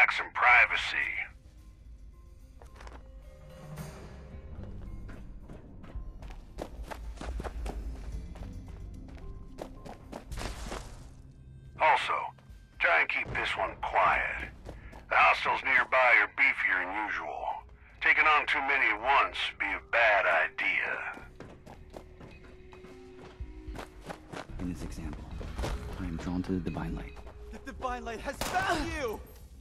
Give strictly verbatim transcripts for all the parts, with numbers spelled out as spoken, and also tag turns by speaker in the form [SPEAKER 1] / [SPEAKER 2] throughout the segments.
[SPEAKER 1] like some privacy. Also, try and keep this one quiet. The hostiles nearby are beefier than usual. Taking on too many at once would be a bad idea.
[SPEAKER 2] In this example, I am drawn to the divine light.
[SPEAKER 3] The divine light has found you!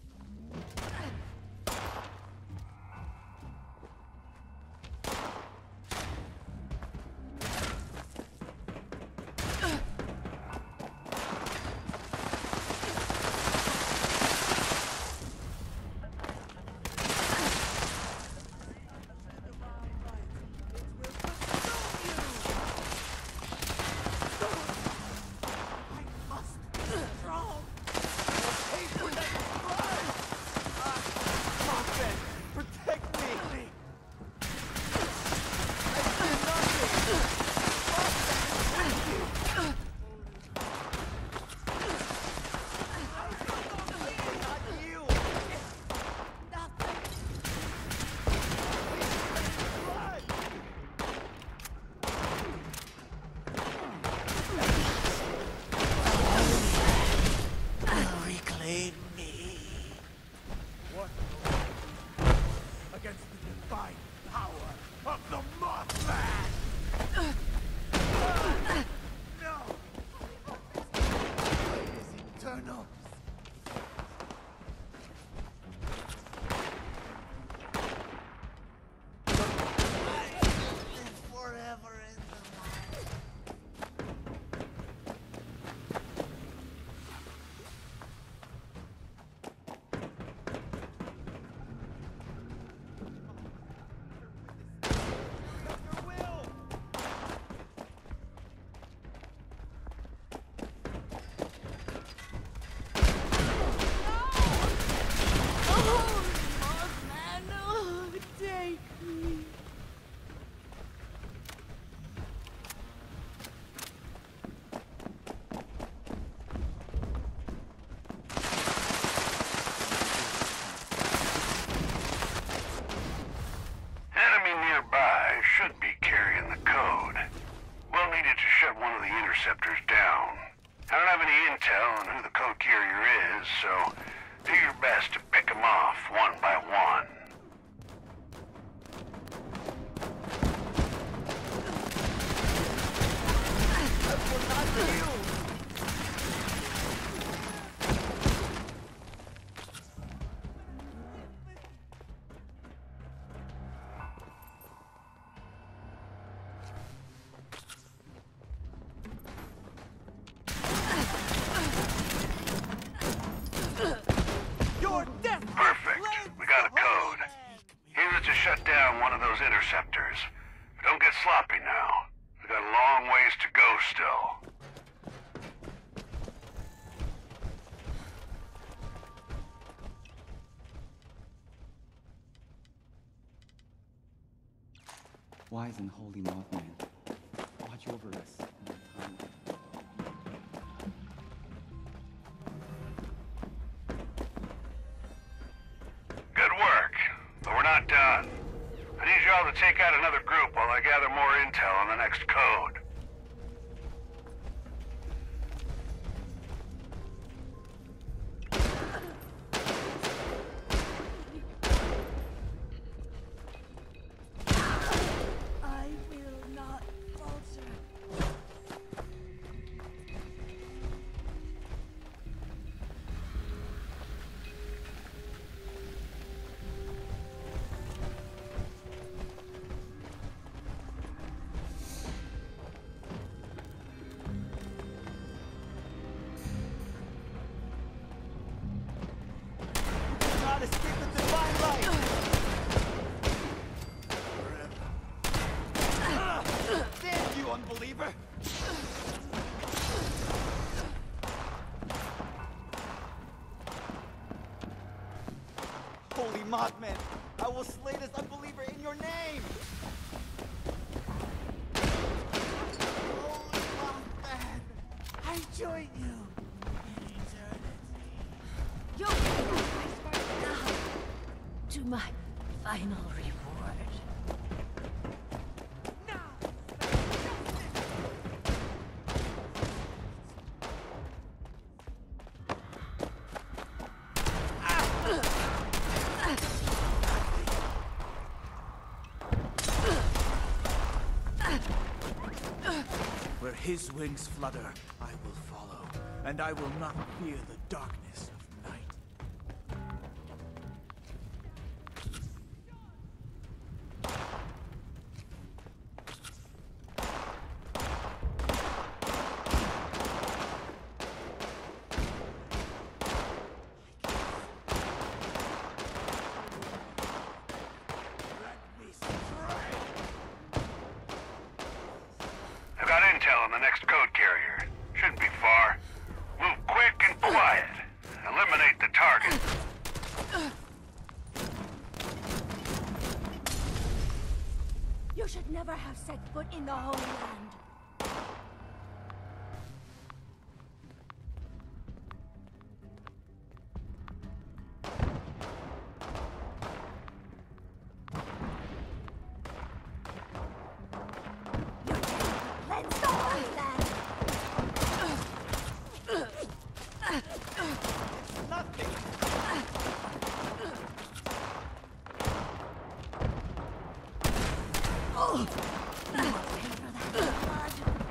[SPEAKER 1] Should be carrying the code. We'll need it to shut one of the interceptors down. I don't have any intel on who the code carrier is, so do your best to pick them off one by one.
[SPEAKER 3] That was not you!
[SPEAKER 1] Shut down one of those interceptors. Don't get sloppy now. We got a long ways to go still.
[SPEAKER 2] Wise and holy Mothman, watch over us in our time.
[SPEAKER 1] Good work, but we're not done. I need y'all to take out another group while I gather more intel on the next code.
[SPEAKER 4] I will not falter.
[SPEAKER 3] Not escape the divine light! Damn you, unbeliever! Holy Mothman, I will slay this unbeliever in your name! Holy Mothman, I join you in eternity.
[SPEAKER 4] Yo, my final reward.
[SPEAKER 5] Where his wings flutter, I will follow, and I will not fear the darkness of night.
[SPEAKER 1] I got intel on the next code carrier. Shouldn't be far. Move quick and quiet. Eliminate the target.
[SPEAKER 4] You should never have set foot in the Holy Land. Let's go, Holy Land!
[SPEAKER 3] Nothing.
[SPEAKER 4] Oh! You must pay for that blood.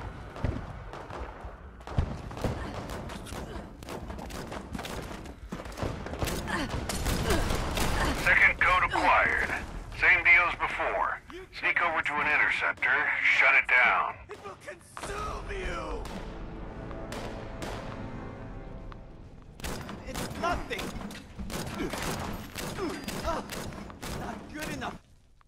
[SPEAKER 1] Second code acquired. Same deal as before. Sneak over to an interceptor, shut it down.
[SPEAKER 5] It will consume you!
[SPEAKER 3] It's nothing. Ah, not good enough.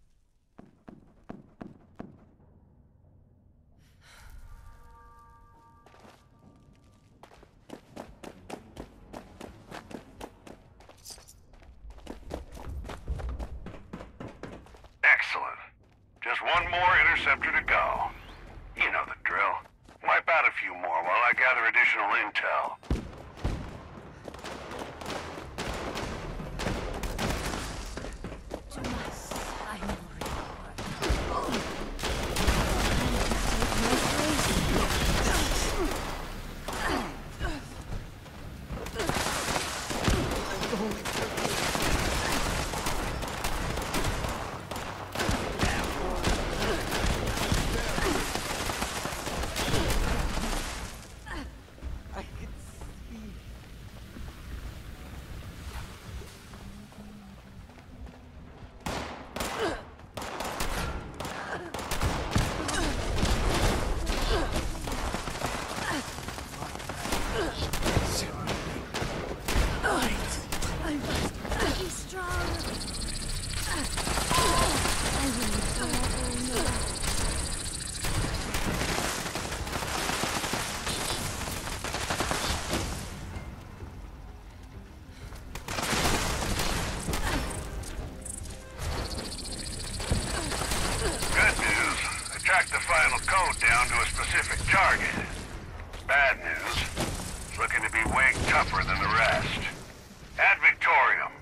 [SPEAKER 1] Excellent. Just one more interceptor to go. You know the drill. Wipe out a few more while I gather additional intel.
[SPEAKER 4] To my final reward.
[SPEAKER 3] I can see.
[SPEAKER 4] I must be strong. I will forever know.
[SPEAKER 1] Good news. I tracked the final code down to a specific target. Bad news. It's looking to be way tougher than the rest. Ad Victorium.